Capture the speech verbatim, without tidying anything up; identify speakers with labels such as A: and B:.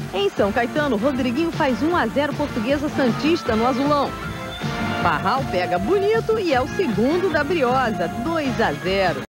A: Em São Caetano, Rodriguinho faz um a zero Portuguesa Santista no Azulão. Barral pega bonito e é o segundo da Briosa, dois a zero.